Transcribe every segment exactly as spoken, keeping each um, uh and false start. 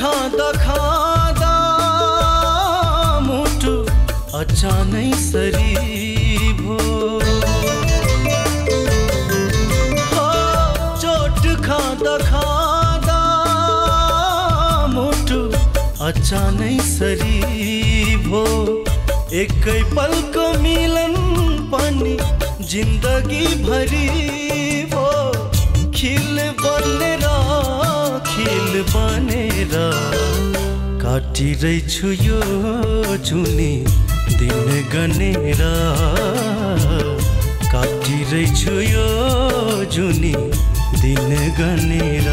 खाँदा खाँदा मुटु अचानै सरी भो हो चोट खाँदा खाँदा मुटु अचानै सरी भो एकै पलको मिलन पनि जिन्दगी भरी भो खिल बनेर खिल बनेर काटिरहेछु यो जुनी दिन गनेर काटिरहेछु यो जुनी दिन गनेर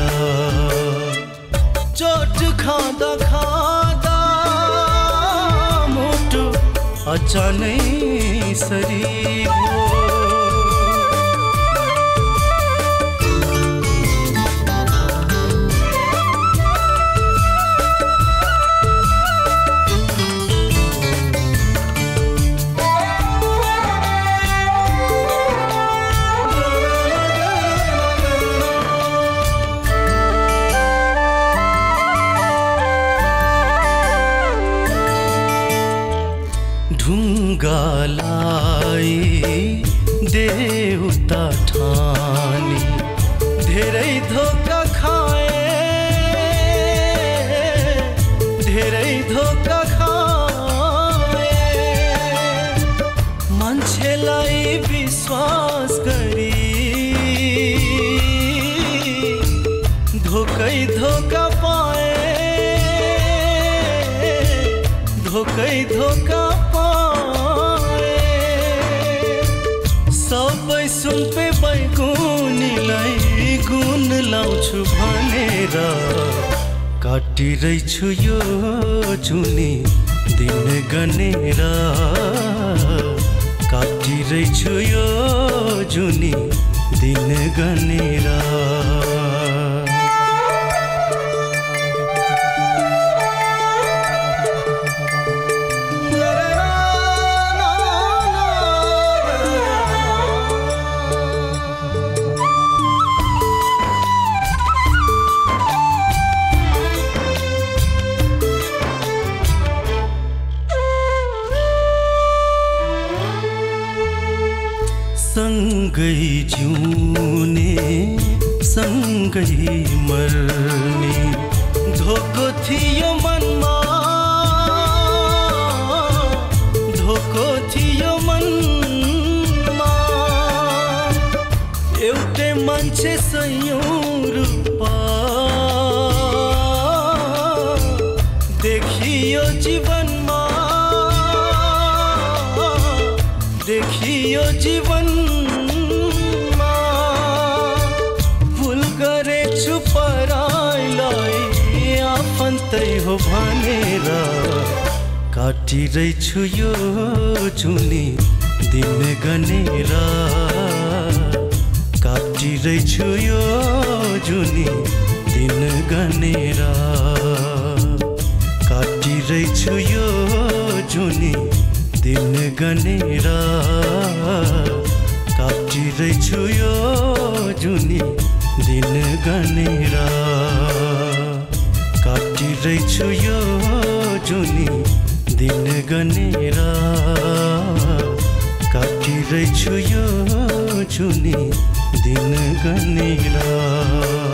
चोट खाँदा खाँदा मुटु अचानै सरी भो ढुङ्गालाई देउता ठानी धेरै धोका खाए धेरै धोका खाए मान्छेलाई विश्वास गरी धोकै धोका पाए धोकै धोका सबै सुम्पे बैगुनीलाई गुण लाउँछु भनेर काटिरहेछु यो जुनी दिन गनेर काटिरहेछु यो जुनी दिन गनेर सँगै जिउने सँगै मर्ने धोको थियो मनमा धोको थियो मनमा एउटै मान्छे सयौं रूपा देखियो जीवनमा देखियो जीवनमा भुल गरेछु पराइलाई आफन्तै हो भनेर काटिरहेछु यो जुनी दिन गनेर काटिरहेछु यो जुनी दिन गनेर काटिरहेछु यो जुनी दिन गनेर काटिरहेछु यो जुनी दिन गनेर काटिरहेछु यो जुनी दिन गनेर काटिरहेछु यो जुनी दिन गनेर